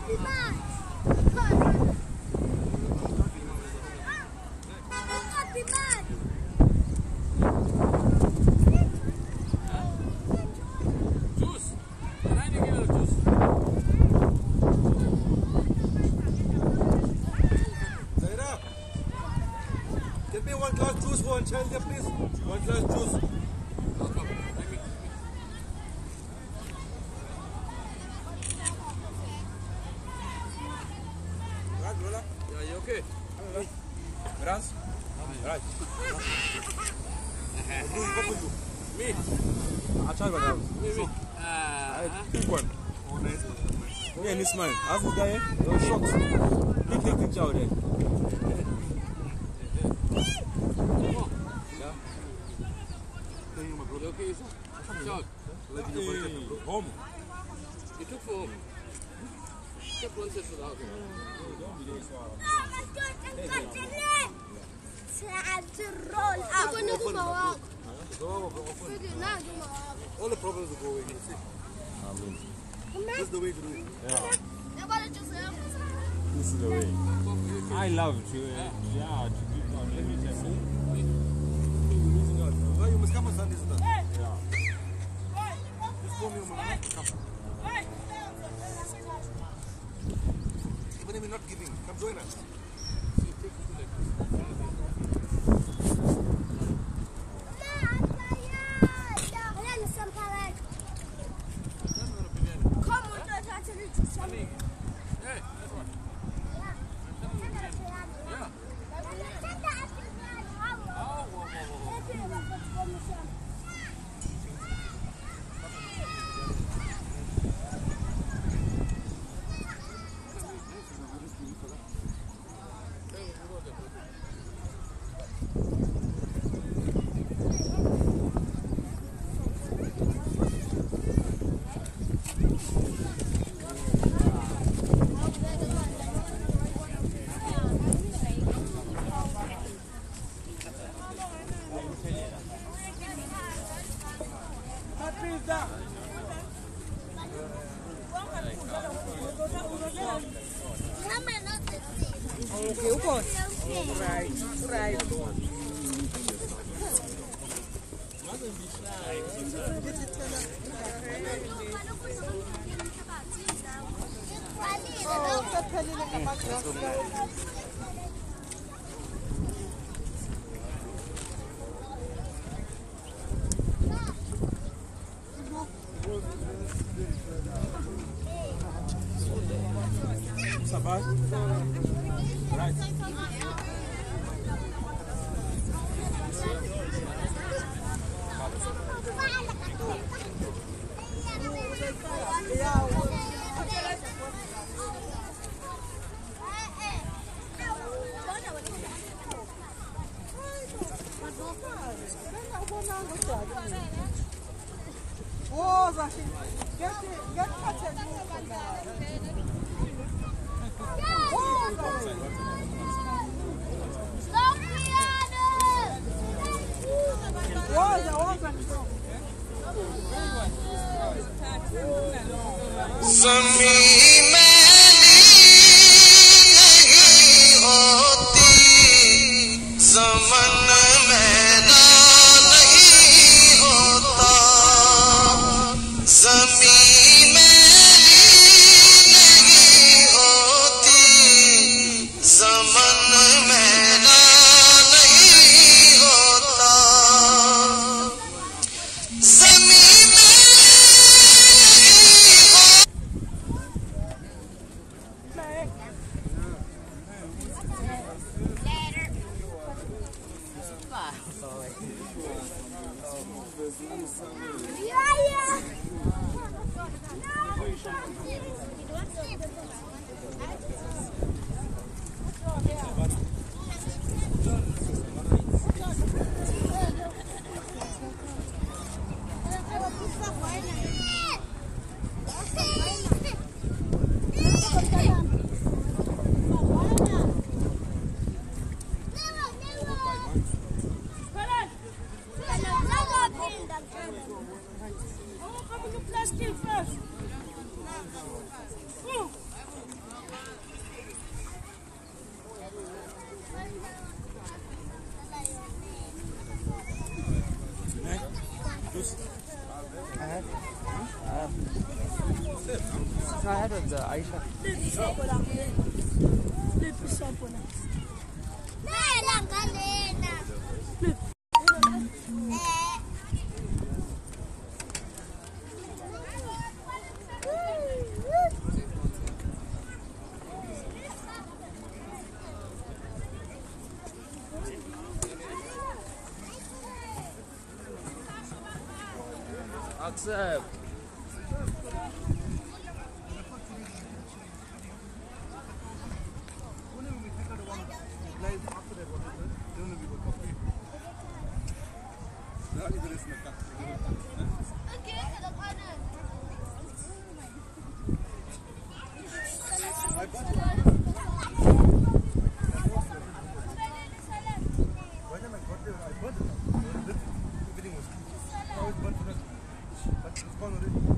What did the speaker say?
Child there, please. One glass juice. Lola? Yeah, you okay? Grans? Right. Me? I'll try my dad. Pick one. Me and this man. How's this guy here? Those shots. Pick picture out there. Okay, so Home. you took for home. Took one set for the house. All the problems will go away, you see. This is the way to do it. Yeah. This is the way. I love it. Yeah, let me tell you. Well, you must come on Sunday. Yeah. Even if you're not giving, come join us. Okay, of course. Right, right. Right. No, I had with Aisha. Accept. But it's gone already.